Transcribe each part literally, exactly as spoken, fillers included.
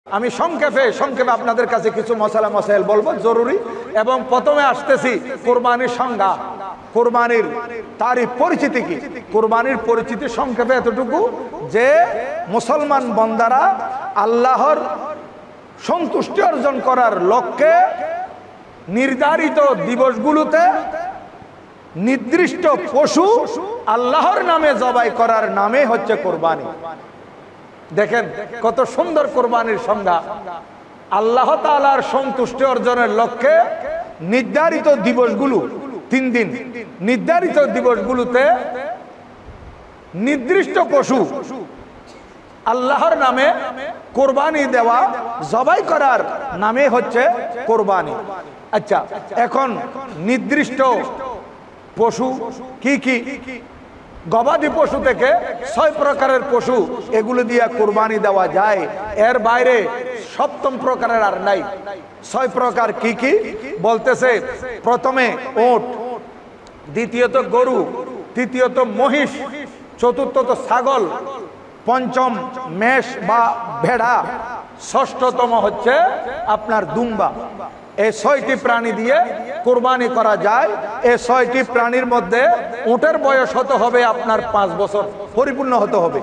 আমি সংক্ষেপে সংক্ষেপে আপনাদের কাছে কিছু মশালা মশাইল বলবো জরুরি। এবং প্রথমে আসতেছি কোরবানির সংজ্ঞা, কোরবানির তারই পরিচিতি কি। কোরবানির পরিচিতি সংক্ষেপে এতটুকু যে মুসলমান বান্দারা আল্লাহর সন্তুষ্টি অর্জন করার লক্ষ্যে নির্ধারিত দিবসগুলোতে নির্দিষ্ট পশু আল্লাহর নামে জবাই করার নামে হচ্ছে কোরবানি। দেখেন কত সুন্দর কোরবানির সংজ্ঞা। আল্লাহ তাআলার সন্তুষ্টি অর্জনের লক্ষ্যে নির্ধারিত দিবসগুলো তিন দিন, নির্ধারিত দিবসগুলোতে নির্দিষ্ট পশু আল্লাহর নামে কোরবানি দেওয়া, জবাই করার নামে হচ্ছে কোরবানি। আচ্ছা, এখন নির্দিষ্ট পশু কি কি? গবাদি পশু থেকে ছয় প্রকারের পশু এগুলো দিয়ে কোরবানি দেওয়া যায়, এর বাইরে সপ্তম প্রকারের আর নাই। ছয় প্রকার কি কি বলতেছে? প্রথমে ওট, দ্বিতীয়ত গরু, তৃতীয়ত মহিষ, চতুর্থত ছাগল, পঞ্চম মেষ বা ভেড়া, ষষ্ঠতম হচ্ছে আপনার দুম্বা। এই ছয়টি প্রাণী দিয়ে কোরবানি করা যায়। এই ছয়টি প্রাণীর মধ্যে উটের বয়স হতে হবে আপনার পাঁচ বছর পরিপূর্ণ হতে হবে।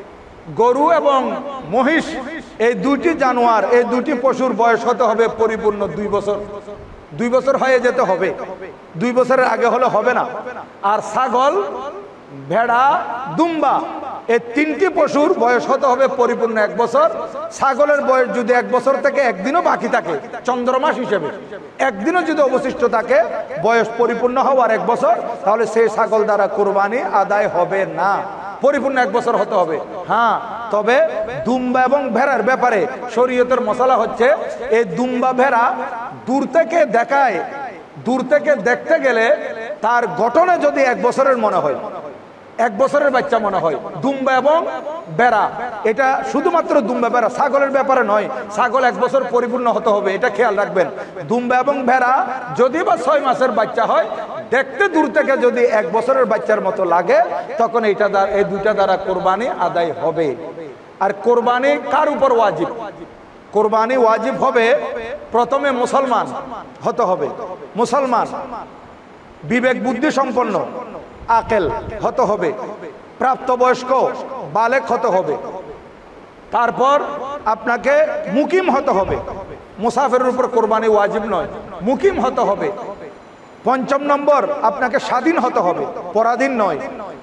গরু এবং মহিষ এই দুইটি জানোয়ার, এই দুটি পশুর বয়স হতে হবে পরিপূর্ণ দুই বছর। দুই বছর হয়ে যেতে হবে, দুই বছরের আগে হলে হবে না। আর ছাগল, ভেড়া, দুম্বা এই তিনটি পশুর বয়স হতে হবে পরিপূর্ণ এক বছর। ছাগলের বয়স যদি এক বছর থেকে একদিনও বাকি থাকে, চন্দ্রমাস হিসেবে একদিনও যদি অবশিষ্ট থাকে বয়স পরিপূর্ণ হওয়ার এক বছর, তাহলে সেই ছাগল দ্বারা কোরবানি আদায় হবে না, পরিপূর্ণ এক বছর হতে হবে। হ্যাঁ, তবে দুম্বা এবং ভেড়ার ব্যাপারে শরীয়তের মশালা হচ্ছে, এই দুম্বা ভেড়া দূর থেকে দেখায়, দূর থেকে দেখতে গেলে তার গঠনে যদি এক বছরের মনে হয়, এক বছরের বাচ্চা মনে হয় দুম্বা এবং বেড়া, এটা শুধুমাত্র দুম্বা বেড়া, ছাগলের ব্যাপারে নয়। ছাগল এক বছর পরিপূর্ণ হতে হবে, এটা খেয়াল রাখবেন। দুম্বা এবং ভেড়া যদি বা ছয় মাসের বাচ্চা হয়, দেখতে দূর থেকে যদি এক বছরের বাচ্চার মতো লাগে, তখন এইটা দ্বারা, এই দুইটা দ্বারা কোরবানি আদায় হবে। আর কোরবানি কার উপর ওয়াজিব? কোরবানি ওয়াজিব হবে প্রথমে মুসলমান হতে হবে, মুসলমান, বিবেক বুদ্ধি সম্পন্ন, আকেল হতে হবে, প্রাপ্তবয়স্ক বালেক হতে হবে। তারপর আপনাকে মুকিম হতে হবে, মুসাফিরের উপর কোরবানি ওয়াজিব নয়, মুকিম হতে হবে। পঞ্চম নম্বর, আপনাকে স্বাধীন হতে হবে, পরাধীন নয়।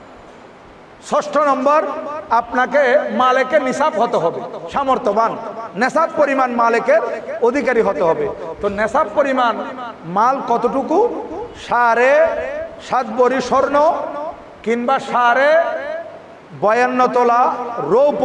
ষষ্ঠ নম্বর, আপনাকে মালেকে নিসাব হতে হবে, সামর্থ্যবান, নেশাব পরিমাণ মালেকের অধিকারী হতে হবে। তো নেশাব পরিমাণ মাল কতটুকু? সাড়ে সাত ভরি স্বর্ণ কিংবা সাড়ে বয়ান্ন তোলা রৌপ্য,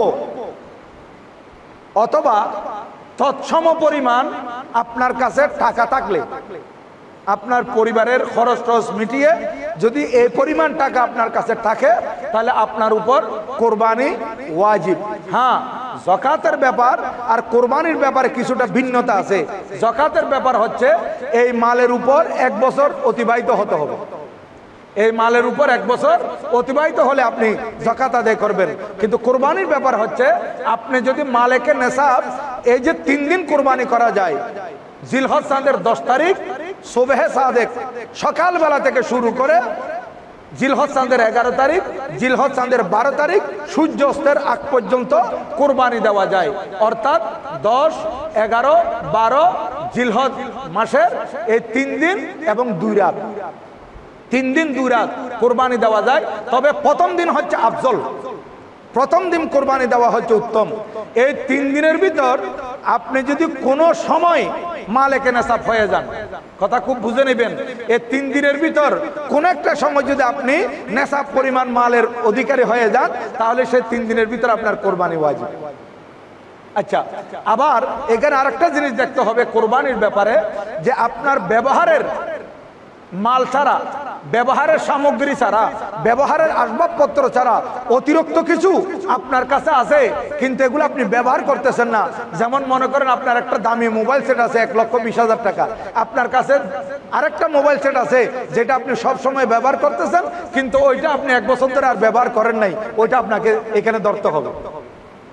অথবা তৎসম পরিমাণ আপনার কাছে টাকা থাকলে, আপনার পরিবারের খরচ টরচ মিটিয়ে যদি এই পরিমাণ টাকা আপনার কাছে থাকে, তাহলে আপনার উপর কোরবানি ওয়াজিব। হ্যাঁ, যাকাতের ব্যাপার আর কোরবানির ব্যাপারে কিছুটা ভিন্নতা আছে। যাকাতের ব্যাপার হচ্ছে এই মালের উপর এক বছর অতিবাহিত হতে হবে, এই মালের উপর এক বছর অতিবাহিত হলে আপনি যাকাত আদায় করবেন। কিন্তু কোরবানির ব্যাপার হচ্ছে, আপনি যদি মালেকে নেশাব, এই যে তিন দিন কোরবানি করা যায়, জিলহজ চাঁদের দশ তারিখ সুবহে সাদেক সকালবেলা থেকে শুরু করে জিলহজ চাঁদের এগারো তারিখ, জিলহজ চাঁদের বারো তারিখ সূর্য অস্তের আগ পর্যন্ত কোরবানি দেওয়া যায়। অর্থাৎ দশ, এগারো, বারো জিলহজ মাসের এই তিন দিন এবং দুই রাত, তিন দিন দুই রাত কোরবানি দেওয়া যায়। তবে প্রথম দিন হচ্ছে আফজল, প্রথম দিন কোরবানি দেওয়া হচ্ছে উত্তম। এই তিন দিনের ভিতর আপনি যদি কোনো সময় মালেকে নেশাব হয়ে যান, কথা খুব বুঝে নেবেন, এই তিন দিনের ভিতর কোন একটা সময় যদি আপনি নেশাব পরিমাণ মালের অধিকারী হয়ে যান, তাহলে সেই তিন দিনের ভিতর আপনার কোরবানি ওয়াজিব। আচ্ছা, আবার এখানে আরেকটা জিনিস দেখতে হবে কোরবানির ব্যাপারে, যে আপনার ব্যবহারের মাল ছাড়া, ব্যবহারের সামগ্রী ছাড়া, ব্যবহারের আসবাবপত্র ছাড়া অতিরিক্ত কিছু আপনার কাছে আছে, কিন্তু এগুলো আপনি ব্যবহার করতেছেন না। যেমন মনে করেন আপনার একটা দামি মোবাইল সেট আছে এক লক্ষ বিশ হাজার টাকা, আপনার কাছে আরেকটা মোবাইল সেট আছে যেটা আপনি সব সময় ব্যবহার করতেছেন, কিন্তু ওইটা আপনি এক বছর ধরে আর ব্যবহার করেন নাই, ওইটা আপনাকে এখানে ধরতে হবে।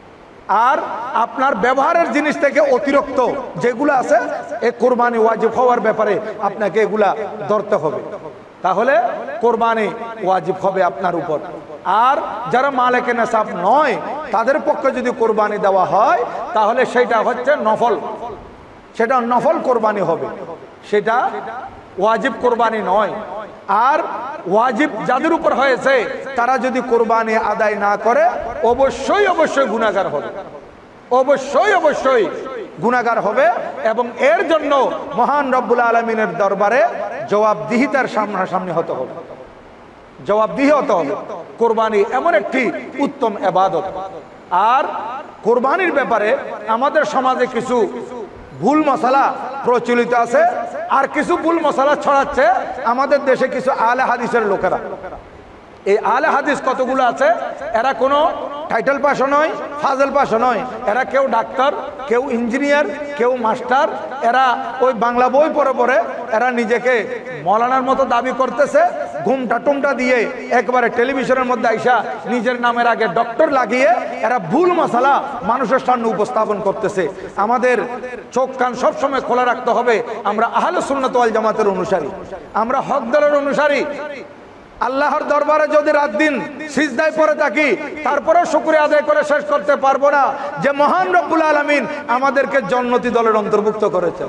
আর আপনার ব্যবহারের জিনিস থেকে অতিরিক্ত যেগুলো আছে এই কোরবানি ওয়াজিব হওয়ার ব্যাপারে আপনাকে এগুলা ধরতে হবে, তাহলে কোরবানি ওয়াজিব হবে আপনার উপর। আর যারা মালিকে নেশাব নয় তাদের পক্ষে যদি কোরবানি দেওয়া হয় তাহলে সেটা হচ্ছে নফল, সেটা নফল কোরবানি হবে, সেটা ওয়াজিব কোরবানি নয়। আর ওয়াজিব যাদের উপর হয়েছে তারা যদি কোরবানি আদায় না করে অবশ্যই অবশ্যই গুনাহগার হবে, অবশ্যই অবশ্যই গুনাহগার হবে। এবং এর জন্য মহান রব্বুল আলামিনের দরবারে জবাবদিহিতার সামনাসামনি হতে হবে, জবাবদিহি হতে হবে। কোরবানি এমন একটি উত্তম ইবাদত। আর কোরবানির ব্যাপারে আমাদের সমাজে কিছু ভুল মশলা প্রচলিত আছে, আর কিছু ভুল মশলা ছড়াচ্ছে আমাদের দেশে কিছু আলে হাদিসের লোকেরা। এই আলে হাদিস কতগুলো আছে, এরা কোনো টাইটেল পাশও নয়, ফাজল পাশও নয়, এরা কেউ ডাক্তার, কেউ ইঞ্জিনিয়ার, কেউ মাস্টার, এরা ওই বাংলা বই পড়ে পড়ে এরা নিজেকে মৌলানার মতো দাবি করতেছে, ঘুমটা টুমটা দিয়ে একবারে টেলিভিশনের মধ্যে আইসা নিজের নামের আগে ডক্টর লাগিয়ে এরা ভুল মশলা মানুষের সামনে উপস্থাপন করতেছে। আমাদের চোখ কান সবসময় খোলা রাখতে হবে, আমরা আহলে সুন্নাত ওয়াল জামাতের অনুসারী, আমরা হক দলের অনুসারী। আল্লাহর দরবারে যদি রাত দিন সিজদায় পড়ে থাকি তারপরেও শুকরিয়া আদায় করে শেষ করতে পারবো না যে মহান রব্বুল আলামিন আমাদেরকে জান্নাতি দলের অন্তর্ভুক্ত করেছেন,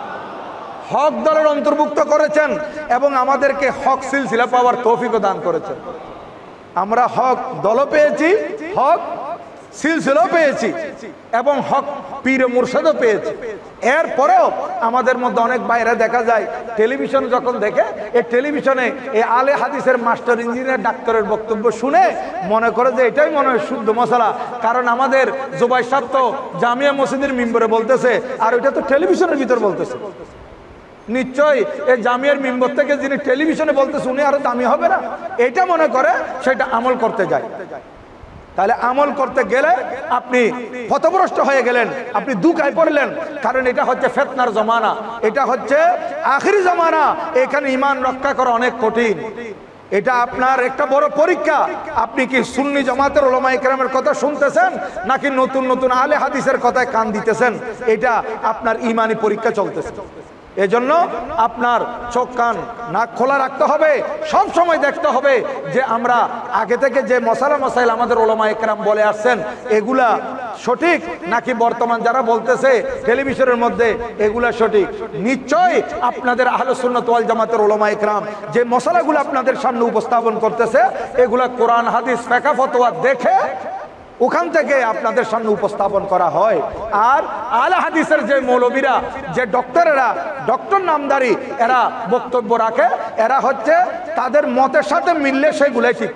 হক দলের অন্তর্ভুক্ত করেছেন এবং আমাদেরকে হক সিলসিলা পাওয়ার তৌফিকও দান করেছেন। আমরা হক দলও পেয়েছি, হক সিলসিলাও পেয়েছি এবং হক পীর মুর্শিদও পেয়েছি। এরপরেও আমাদের মধ্যে অনেক বাইরে দেখা যায় টেলিভিশন যখন দেখে এই টেলিভিশনে এই আলে হাদিসের মাস্টার ইঞ্জিনিয়ার ডাক্তারের বক্তব্য শুনে মনে করে যে এটাই মনে হয় শুদ্ধ মশলা, কারণ আমাদের জুবাই সাহেব তো জামিয়া মসজিদের মিম্বরে বলতেছে আর ওইটা তো টেলিভিশনের ভিতর বলতেছে। নিশ্চয়ই এই জামিয়ার মিম্বর থেকে যিনি টেলিভিশনে বলতেছে উনি আরো দামি হবে না, এটা মনে করে সেটা আমল করতে যায়। তাহলে আমল করতে গেলে আপনি পথভ্রষ্ট হয়ে গেলেন, আপনি দুঃখায় পড়লেন, কারণ এটা হচ্ছে ফিতনার জমানা, এটা হচ্ছে আখিরি জমানা। এখানে ঈমান রক্ষা করা অনেক কঠিন, এটা আপনার একটা বড় পরীক্ষা। আপনি কি সুন্নি জামাতের উলামায়ে কেরামের কথা শুনতেছেন নাকি নতুন নতুন আলে হাদিসের কথায় কান দিতেছেন, এটা আপনার ঈমানি পরীক্ষা চলতেছে। এজন্য আপনার চোখ কান নাক খোলা রাখতে হবে, সব সময় দেখতে হবে যে আমরা আগে থেকে যে মশালা মশাইল আমাদের উলামায়ে কেরাম বলে আসছেন এগুলা সঠিক নাকি বর্তমান যারা বলতেছে টেলিভিশনের মধ্যে এগুলা সঠিক। নিশ্চয় আপনাদের আহলে সুন্নাত ওয়াল জামাতের উলামায়ে কেরাম যে মশালাগুলো আপনাদের সামনে উপস্থাপন করতেছে এগুলা কোরআন হাদিস ফিকহ ফতোয়া দেখে ওখান থেকে আপনাদের সামনে উপস্থাপন করা হয়। আর আলে হাদিসের যে মৌলবীরা, যে ডক্টরেরা, ডক্টর নামদারি এরা বক্তব্য রাখে, এরা হচ্ছে তাদের মতের সাথে মিললে সেগুলাই ঠিক।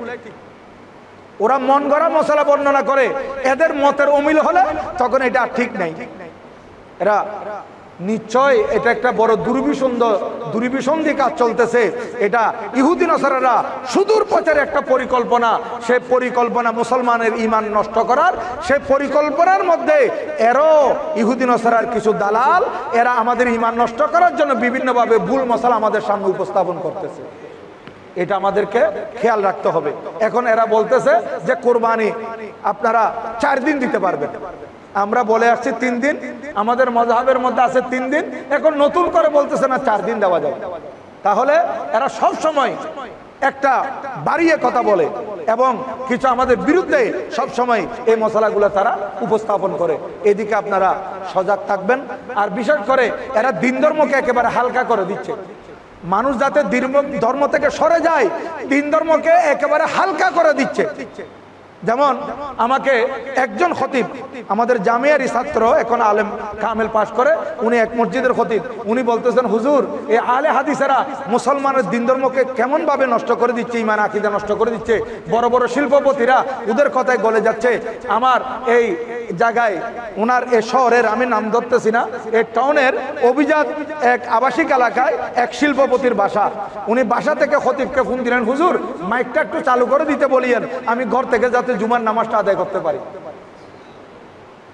ওরা মন গড়া মশলা বর্ণনা করে, এদের মতের অমিল হলে তখন এটা ঠিক নাই। এরা নিশ্চয় এটা একটা বড় দুর্বিসন্ধ দুর্বিসন্ধি কাজ চলতেছে। এটা ইহুদি নাসারারা সুদূর পথের একটা পরিকল্পনা, সে পরিকল্পনা মুসলমানের ঈমান নষ্ট করার, সে পরিকল্পনার মধ্যে এরও ইহুদি নাসারার কিছু দালাল এরা আমাদের ঈমান নষ্ট করার জন্য বিভিন্নভাবে ভুল মশলা আমাদের সামনে উপস্থাপন করতেছে। এটা আমাদেরকে খেয়াল রাখতে হবে। এখন এরা বলতেছে যে কোরবানি আপনারা চার দিন দিতে পারবেন, আমরা বলে আসছি তিন দিন, আমাদের মাযহাবের মধ্যে আছে তিন দিন, এখন নতুন করে বলতেছে না চার দিন দেওয়া যাবে। তাহলে এরা সব সময় একটা বাড়িয়ে কথা বলে এবং কিছু আমাদের বিরুদ্ধে সব সময় এই মশলাগুলো তারা উপস্থাপন করে। এদিকে আপনারা সজাগ থাকবেন। আর বিশেষ করে এরা দিন ধর্মকে একেবারে হালকা করে দিচ্ছে, মানুষ যাতে ধর্ম থেকে সরে যায় দিন ধর্মকে একেবারে হালকা করে দিচ্ছে। যেমন আমাকে একজন খতিব, আমাদের জামিয়ারই ছাত্র, এখন আলেম কামেল পাশ করে, উনি এক মসজিদের খতিব, উনি বলতেছেন হুজুর এই আলে হাদিসেরা মুসলমানের দিন ধর্মকে কেমন ভাবে নষ্ট করে দিচ্ছে, ঈমান আকীদা নষ্ট করে দিচ্ছে, বড় বড় শিল্পপতিরা ওদের কথায় গলে যাচ্ছে। আমার এই জায়গায় ওনার এ শহরের, আমি নাম ধরতেছি না, এই টাউনের অভিজাত এক আবাসিক এলাকায় এক শিল্পপতির বাসা, উনি বাসা থেকে খতিবকে ফোন দিলেন, হুজুর মাইকটা একটু চালু করে দিতে বলিয়েন, আমি ঘর থেকে যাতে জুমার নামাজটা আদায় করতে পারি।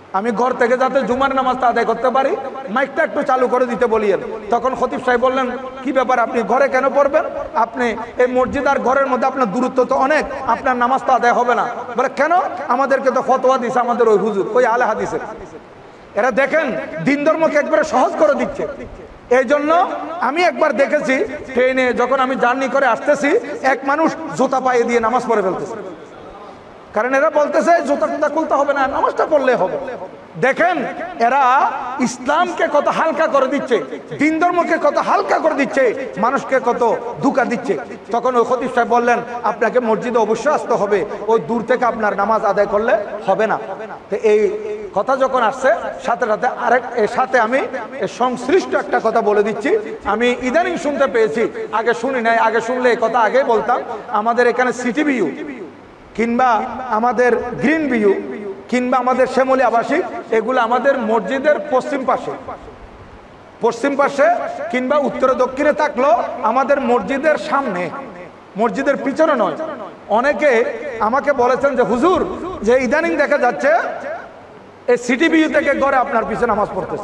আমি ঘর থেকে যাতে জুমার নামাজটা আদায় করতে পারি মাইকটা একটু চালু করে দিতে বলিয়েন। তখন খতিব সাহেব বললেন, কি ব্যাপার, আপনি ঘরে কেন পড়বেন? আপনি এই মসজিদ আর ঘরের মধ্যে আপনার দূরত্ব তো অনেক, আপনার নামাজ তো আদায় হবে না। বলে কেন? আমাদেরকে তো ফতোয়া দিছে আমাদের ওই হুজুর, ওই আলে হাদিসের। এরা দেখেন দিন ধর্মকে একবারে সহজ করে দিচ্ছে। এই জন্য আমি একবার দেখেছি ট্রেনে যখন আমি জার্নি করে আসতেছি, এক মানুষ জুতা পায়ে দিয়ে নামাজ পড়ে ফেলতেছে। কারণ এরা বলতেছে জুতা টুতা খুলতে হবে না, নামাজটা পড়লে হবে। দেখেন এরা ইসলামকে কত হালকা করে দিচ্ছে, দিন ধর্মকে কত হালকা করে দিচ্ছে, মানুষকে কত ধোঁকা দিচ্ছে। তখন ওই খতিব সাহেব বললেন, আপনাকে মসজিদে অবশ্যই আসতে হবে, ওই দূর থেকে আপনার নামাজ আদায় করলে হবে না। তো এই কথা যখন আসছে, সাথে সাথে আরেক এর সাথে আমি সংশ্লিষ্ট একটা কথা বলে দিচ্ছি। আমি ইদানিং শুনতে পেয়েছি, আগে শুনি নাই, আগে শুনলে এই কথা আগে বলতাম। আমাদের এখানে সিটি ভিউ কিংবা আমাদের গ্রিন ভিউ কিংবা আমাদের শ্যামলী আবাসিক, এগুলো আমাদের মসজিদের পশ্চিম পাশে পশ্চিম পাশে কিংবা উত্তরে দক্ষিণে থাকলো, আমাদের মসজিদের সামনে, মসজিদের পিছনে নয়। অনেকে আমাকে বলেছেন যে হুজুর, যে ইদানিং দেখা যাচ্ছে এই সিটি ভিউ থেকে ঘরে আপনার পিছনে নামাজ পড়তেছে,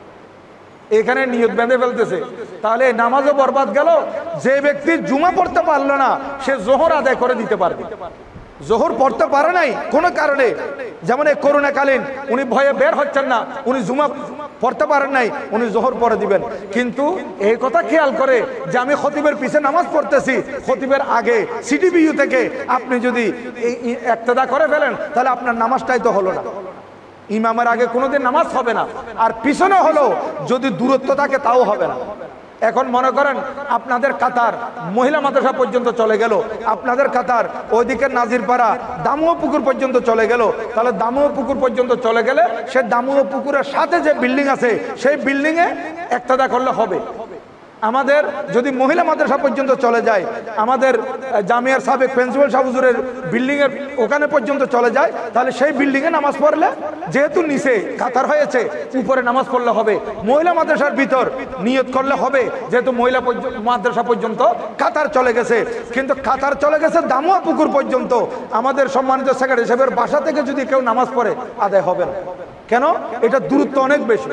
এখানে নিয়ত বেঁধে ফেলতেছে। তাহলে নামাজও বরবাদ গেল। যে ব্যক্তি জুমা পড়তে পারলো না, সে জোহর আদায় করে দিতে পারবে। জোহর পড়তে পারে নাই কোনো কারণে, যেমন এই করোনাকালীন উনি ভয়ে বের হচ্ছেন না, উনি জুমা পড়তে পারেন নাই, উনি জোহর পড়ে দিবেন। কিন্তু এই কথা খেয়াল করে যে আমি খতিবের পিছে নামাজ পড়তেছি, খতিবের আগে সিটি ভিউ থেকে আপনি যদি ইক্তেদা করে ফেলেন, তাহলে আপনার নামাজটাই তো হলো না। ইমামের আগে কোনোদিন নামাজ হবে না, আর পিছনে হলো যদি দূরত্ব থাকে তাও হবে না। এখন মনে করেন আপনাদের কাতার মহিলা মাদ্রাসা পর্যন্ত চলে গেল, আপনাদের কাতার ওইদিকে নাজিরপাড়া দামুয়া পুকুর পর্যন্ত চলে গেল। তাহলে দামুয়া পুকুর পর্যন্ত চলে গেলে সে দামুয়া পুকুরের সাথে যে বিল্ডিং আছে, সেই বিল্ডিংয়ে ইক্তেদা করলে হবে। আমাদের যদি মহিলা মাদ্রাসা পর্যন্ত চলে যায়, আমাদের জামিয়ার সাবেক প্রিন্সিপাল সাহেব হুজুরের বিল্ডিং এর ওখানে পর্যন্ত চলে যায়, তাহলে সেই বিল্ডিং এ নামাজ পড়লে, যেহেতু নিচে কাতার হয়েছে, উপরে নামাজ পড়লে হবে। মহিলা মাদ্রাসার ভিতর নিয়ত করলে হবে, যেহেতু মহিলা মাদ্রাসা পর্যন্ত কাতার চলে গেছে। কিন্তু কাতার চলে গেছে দামুয়া পুকুর পর্যন্ত, আমাদের সম্মানিত সেক্রেটারি সাহেবের বাসা থেকে যদি কেউ নামাজ পড়ে আদায় হবে না। কেন? এটা দূরত্ব অনেক বেশি।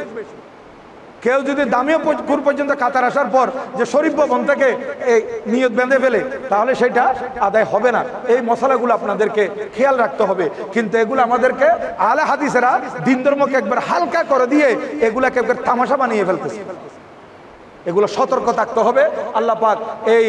কেউ যদি দামিয়া পুকুর পর্যন্ত কাতার আসার পর যে শরীফ ভবন থেকে এই নিয়ত বেঁধে ফেলে, তাহলে সেটা আদায় হবে না। এই মশলাগুলো আপনাদেরকে খেয়াল রাখতে হবে। কিন্তু এগুলো আমাদেরকে আলে হাদিসেরা দিন ধর্মকে একবার হালকা করে দিয়ে এগুলাকে একবার তামাশা বানিয়ে ফেলতেছে। এগুলো সতর্ক থাকতে হবে। আল্লাহ পাক এই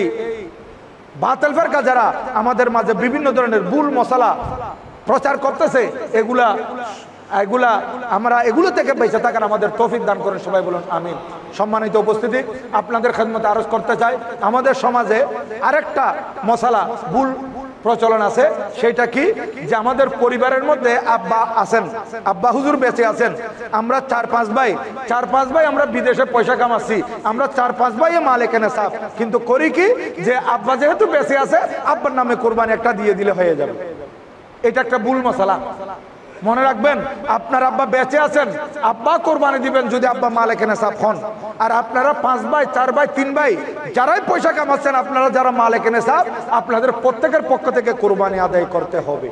বাতিল ফিরকা যারা আমাদের মাঝে বিভিন্ন ধরনের ভুল মশলা প্রচার করতেছে, এগুলা এগুলা আমরা এগুলো থেকে বেঁচে থাকার আমাদের তৌফিক দান করেন, সবাই বলুন আমিন। সম্মানিত উপস্থিতি, আপনাদের খেদমতে আরজ করতে চাই, আমাদের সমাজে আরেকটা মশলা ভুল প্রচলন আছে। সেটা কি? যে আমাদের পরিবারের মধ্যে আব্বা আছেন, আব্বা হুজুর বেঁচে আছেন, আমরা চার পাঁচ ভাই চার পাঁচ ভাই আমরা বিদেশে পয়সা কামাচ্ছি, আমরা চার পাঁচ ভাই মালিক নেসাব, কিন্তু করি কি যে আব্বা যেহেতু বেঁচে আছে, আব্বার নামে কোরবানি একটা দিয়ে দিলে হয়ে যাবে। এটা একটা ভুল মশলা। মনে রাখবেন, আপনার আব্বা বেঁচে আছেন, আব্বা কোরবানি দিবেন যদি আব্বা মালিক নেসাব হন। আর আপনারা পাঁচ ভাই চার ভাই তিন ভাই যারাই পয়সা কামাচ্ছেন, আপনারা যারা মালিক নেসাব, আপনাদের প্রত্যেকের পক্ষ থেকে কোরবানি আদায় করতে হবে।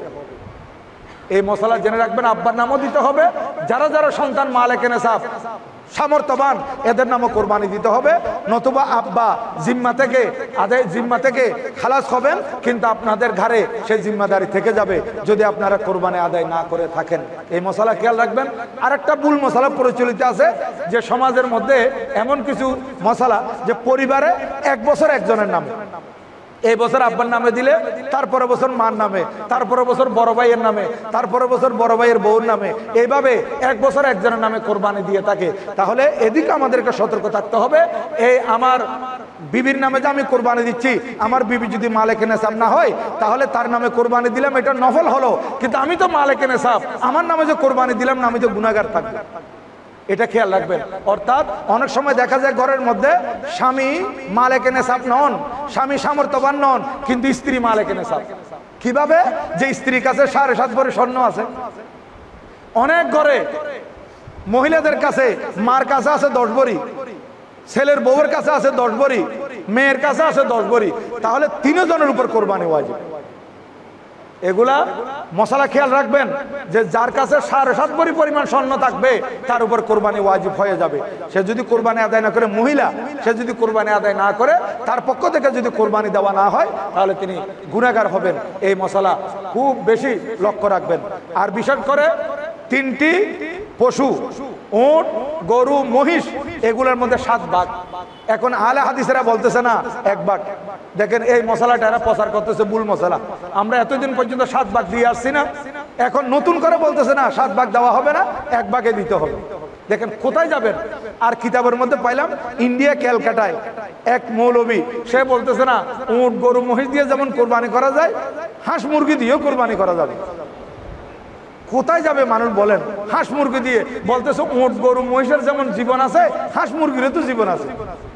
এই মশলা জেনে রাখবেন। আব্বার নামও দিতে হবে, যারা যারা সন্তান মালিক নেসাব সামর্থ্যবান, এদের নামও কোরবানি দিতে হবে। নতুবা আব্বা জিম্মা থেকে আদায় জিম্মা থেকে খালাস হবেন, কিন্তু আপনাদের ঘাড়ে সেই জিম্মাদারি থেকে যাবে যদি আপনারা কোরবানি আদায় না করে থাকেন। এই মশলা খেয়াল রাখবেন। আরেকটা ভুল মশলা প্রচলিত আছে যে সমাজের মধ্যে এমন কিছু মশলা যে পরিবারে এক বছর একজনের নামে, এই বছর আব্বার নামে দিলে তারপরে বছর মার নামে, তারপরে বছর বড় ভাইয়ের নামে, তারপরে বছর বড় ভাইয়ের বউর নামে, এইভাবে এক বছর একজনের নামে কোরবানি দিয়ে থাকে। তাহলে এদিকে আমাদেরকে সতর্ক থাকতে হবে। এই আমার বিবির নামে যে আমি কোরবানি দিচ্ছি, আমার বিবি যদি মালিক নেসাব না হয়, তাহলে তার নামে কোরবানি দিলাম, এটা নফল হলো, কিন্তু আমি তো মালিক নেসাব, আমার নামে যে কোরবানি দিলাম না, আমি তো গুনাহগার থাকবো। এটা খেয়াল রাখবেন। অর্থাৎ অনেক সময় দেখা যায় ঘরের মধ্যে স্বামী মালিক নেসাব নন, স্বামী সামর্থ্যবান নন, কিন্তু স্ত্রী মালিক নেসাব। কিভাবে? যে স্ত্রীর কাছে সাড়ে সাত ভরি স্বর্ণ আছে। অনেক ঘরে মহিলাদের কাছে মার কাছে আছে দশ ভরি, ছেলের বউয়ের কাছে আছে দশ ভরি, মেয়ের কাছে আছে দশ ভরি। তাহলে তিনজনের উপর কোরবানি ওয়াজিব। এগুলা মশলা খেয়াল রাখবেন যে যার কাছে সাড়ে সাত ভরি পরিমাণ স্বর্ণ থাকবে তার উপর কোরবানি ওয়াজিব হয়ে যাবে। সে যদি কোরবানি আদায় না করে, মহিলা সে যদি কোরবানি আদায় না করে, তার পক্ষ থেকে যদি কোরবানি দেওয়া না হয় তাহলে তিনি গুনাহগার হবেন। এই মশলা খুব বেশি লক্ষ্য রাখবেন। আর বিশেষ করে তিনটি পশু, উট, গরু, মহিষ, এগুলোর মধ্যে সাত ভাগ। এখন আলে হাদিসেরা বলতেছে না এক ভাগ। দেখেন এই মশলাটা এরা প্রচার করতেছে ভুল মশলা। আমরা এতদিন পর্যন্ত সাত ভাগ দিয়ে আসছি না, এখন নতুন করে বলতেছে না সাত ভাগ দেওয়া হবে না, এক ভাগে দিতে হবে। দেখেন কোথায় যাবেন। আর কিতাবের মধ্যে পাইলাম ইন্ডিয়া ক্যালকাটায় এক মৌলবী, সে বলতেছে না উট, গরু, মহিষ দিয়ে যেমন কোরবানি করা যায়, হাঁস মুরগি দিয়েও কোরবানি করা যাবে। কোথায় যাবে মানুষ বলেন? হাঁস মুরগি দিয়ে বলতেছে উট, গরু, মহিষের যেমন জীবন আছে, হাঁস মুরগিরও তো জীবন আছে।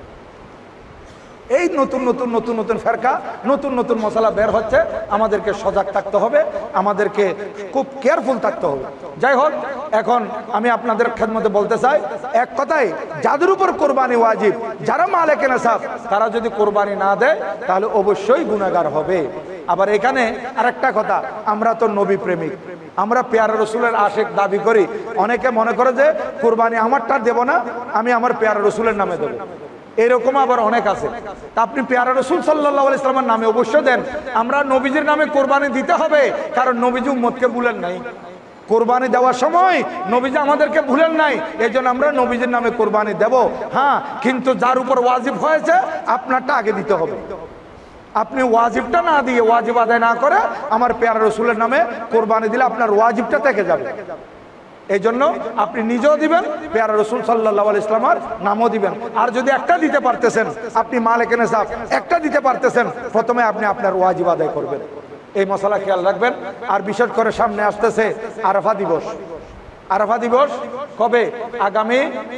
এই নতুন নতুন নতুন নতুন ফেরকা, নতুন নতুন মশলা বের হচ্ছে। আমাদেরকে সজাগ থাকতে হবে, আমাদেরকে খুব কেয়ারফুল থাকতে হবে। যাই হোক, এখন আমি আপনাদের খেদমতে বলতে চাই, এক কথায় যাদের উপর কোরবানি ওয়াজিব, যারা মালিকে নেসাব, তারা যদি কোরবানি না দেয় তাহলে অবশ্যই গুনাহগার হবে। আবার এখানে আরেকটা কথা, আমরা তো নবী প্রেমিক, আমরা পেয়ারা রসুলের আশেক দাবি করি। অনেকে মনে করে যে কোরবানি আমারটা দেব না, আমি আমার পেয়ারা রসুলের নামে দেবো, এরকম আবার অনেক আছে। তা আপনি পেয়ারা রসুল সাল্লাল্লাহু আলাইহি ওয়াসাল্লামের নামে অবশ্যই দেন। আমরা নবীজির নামে কোরবানি দিতে হবে, কারণ নবীজি উম্মতকে ভুলেন নাই। কোরবানি দেওয়ার সময় নবীজি আমাদেরকে ভুলেন নাই, এই জন্য আমরা নবীজির নামে কোরবানি দেব। হ্যাঁ, কিন্তু যার উপর ওয়াজিব হয়েছে আপনারটা আগে দিতে হবে। আপনি ওয়াজিবটা না দিয়ে, ওয়াজিব আদায় না করে আমার পেয়ারা রসুলের নামে কোরবানি দিলে আপনার ওয়াজিবটা থেকে যাবে। এই জন্য আপনি নিজেও দিবেন, পেয়ারা রসুল সাল্লাল্লাহু আলাইহি ওয়াসাল্লামের নামও দিবেন। আর যদি একটা দিতে পারতেছেন, আপনি মালিকে নেসাব একটা দিতে পারতেছেন, প্রথমে আপনি আপনার ওয়াজিব আদায় করবেন। এই মশলা খেয়াল রাখবেন। আর বিশেষ করে সামনে আসতেছে আরাফা দিবস। আরাফা দিবস কবে? আগামী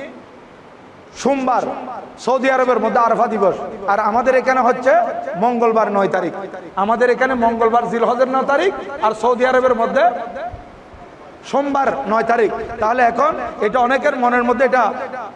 সোমবার সৌদি আরবের মধ্যে আরাফা দিবস। আর আমাদের এখানে হচ্ছে মঙ্গলবার নয় তারিখ। আমাদের এখানে মঙ্গলবার জিলহজের নয় তারিখ, আর সৌদি আরবের মধ্যে সোমবার নয় তারিখ। তাহলে এখন এটা অনেকের মনের মধ্যে এটা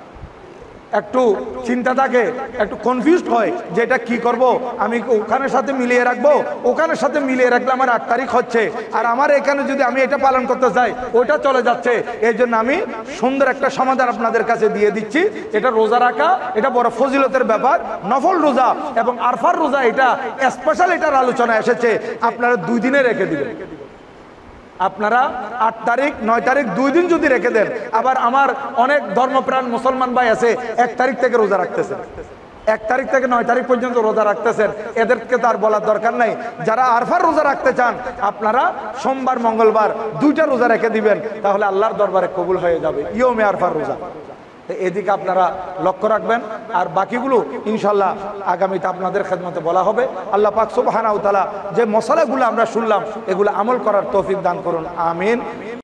একটু চিন্তা থাকে, একটু কনফিউজড হয় যে এটা কি করব, আমি ওখানের সাথে মিলিয়ে রাখবো, ওখানের সাথে মিলিয়ে রাখলে আমার আট তারিখ হচ্ছে, আর আমার এখানে যদি আমি এটা পালন করতে চাই ওটা চলে যাচ্ছে। এই জন্য আমি সুন্দর একটা সমাধান আপনাদের কাছে দিয়ে দিচ্ছি। এটা রোজা রাখা, এটা বড় ফজিলতের ব্যাপার। নফল রোজা এবং আরফার রোজা, এটা স্পেশাল, এটার আলোচনা এসেছে। আপনারা দুই দিনে রেখে দিবেন। আপনারা আট তারিখ নয় তারিখ দুই দিন যদি রেখে দেন, আবার আমার অনেক ধর্মপ্রাণ মুসলমান ভাই আছে এক তারিখ থেকে রোজা রাখতেছেন, এক তারিখ থেকে নয় তারিখ পর্যন্ত রোজা রাখতেছেন। এদেরকে তার বলার দরকার নাই। যারা আরফার রোজা রাখতে চান, আপনারা সোমবার মঙ্গলবার দুইটা রোজা রেখে দিবেন, তাহলে আল্লাহর দরবারে কবুল হয়ে যাবে ইয়মে আরফার রোজা। এদিকে আপনারা লক্ষ্য রাখবেন। আর বাকিগুলো ইনশাল্লাহ আগামীতে আপনাদের খেদমতে বলা হবে। আল্লাহ পাক সুবহানাহু ওয়া তাআলা যে মশলাগুলো আমরা শুনলাম, এগুলো আমল করার তৌফিক দান করুন, আমিন।